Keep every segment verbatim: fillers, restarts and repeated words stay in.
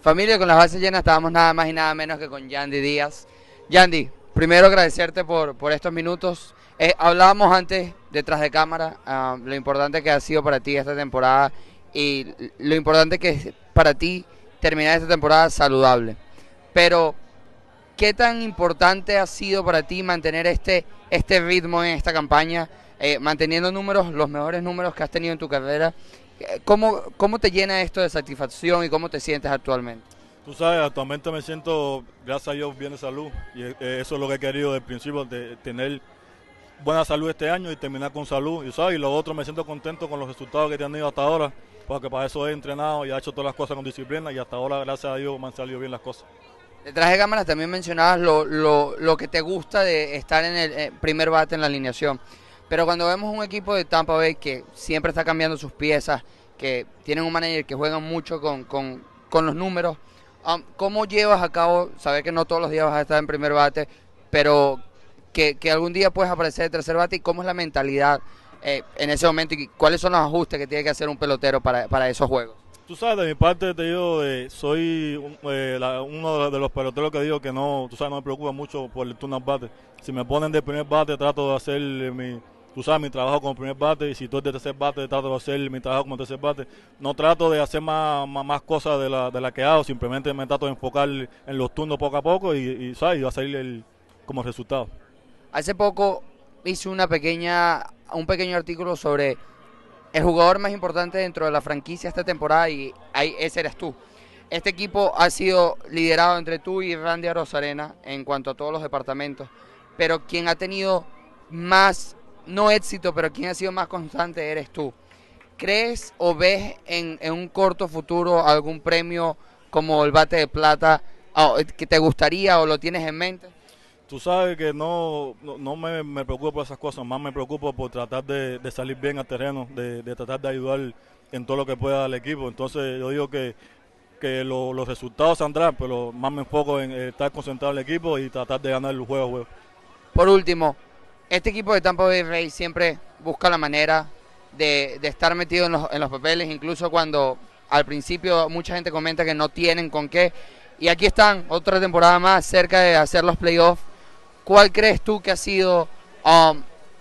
Familia, con las bases llenas estábamos nada más y nada menos que con Yandy Díaz. Yandy, primero agradecerte por, por estos minutos. Eh, hablábamos antes, detrás de cámara, uh, lo importante que ha sido para ti esta temporada y lo importante que es para ti terminar esta temporada saludable. Pero, ¿qué tan importante ha sido para ti mantener este, este ritmo en esta campaña, eh, manteniendo números, los mejores números que has tenido en tu carrera? ¿Cómo, ¿Cómo te llena esto de satisfacción y cómo te sientes actualmente? Tú sabes, actualmente me siento, gracias a Dios, bien de salud y eh, eso es lo que he querido desde el principio, de tener buena salud este año y terminar con salud. Y, ¿sabes? Y lo otro, me siento contento con los resultados que he tenido hasta ahora, porque para eso he entrenado y he hecho todas las cosas con disciplina y hasta ahora, gracias a Dios, me han salido bien las cosas. Detrás de cámaras también mencionabas lo, lo, lo que te gusta de estar en el primer bate en la alineación. Pero cuando vemos un equipo de Tampa Bay que siempre está cambiando sus piezas, que tienen un manager que juega mucho con, con, con los números, um, ¿cómo llevas a cabo, saber que no todos los días vas a estar en primer bate, pero que, que algún día puedes aparecer en tercer bate, y cómo es la mentalidad eh, en ese momento y cuáles son los ajustes que tiene que hacer un pelotero para, para esos juegos? Tú sabes, de mi parte te digo, eh, soy un, eh, la, uno de los peloteros que digo que no, tú sabes, no me preocupa mucho por el turno al bate. Si me ponen de primer bate, trato de hacer eh, mi, tú sabes, mi trabajo como primer bate, y si tú eres de tercer bate, trato de hacer mi trabajo como tercer bate. No trato de hacer más, más, más cosas de la, de la que hago, simplemente me trato de enfocar en los turnos poco a poco y, y ¿sabes? Y va a salir el, como resultado. Hace poco hice una pequeña, un pequeño artículo sobre el jugador más importante dentro de la franquicia esta temporada y ahí, ese eres tú. Este equipo ha sido liderado entre tú y Randy Arozarena en cuanto a todos los departamentos, pero quien ha tenido más, no éxito, pero quien ha sido más constante eres tú. ¿Crees o ves en, en un corto futuro algún premio como el Bate de Plata oh, que te gustaría o lo tienes en mente? Tú sabes que no, no, no me, me preocupo por esas cosas, más me preocupo por tratar de, de salir bien al terreno, de, de tratar de ayudar en todo lo que pueda al equipo. Entonces yo digo que, que lo, los resultados saldrán, pero más me enfoco en estar concentrado en el equipo y tratar de ganar el juego a juego. Por último, este equipo de Tampa Bay Rays siempre busca la manera de, de estar metido en los, en los papeles, incluso cuando al principio mucha gente comenta que no tienen con qué. Y aquí están, otra temporada más, cerca de hacer los playoffs. ¿Cuál crees tú que ha sido um,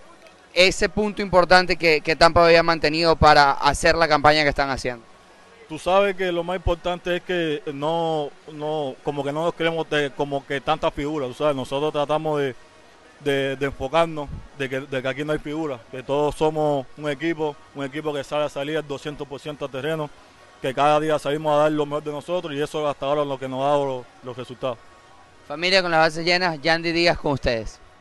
ese punto importante que, que Tampa había mantenido para hacer la campaña que están haciendo? Tú sabes que lo más importante es que no, no como que no nos creemos de, como que tantas figuras, tú sabes, nosotros tratamos de, de, de enfocarnos de que, de que aquí no hay figuras, que todos somos un equipo, un equipo que sabe salir al doscientos por ciento al terreno, que cada día salimos a dar lo mejor de nosotros y eso hasta ahora es lo que nos ha dado los, los resultados. Familia, con las bases llenas, Yandy Díaz con ustedes.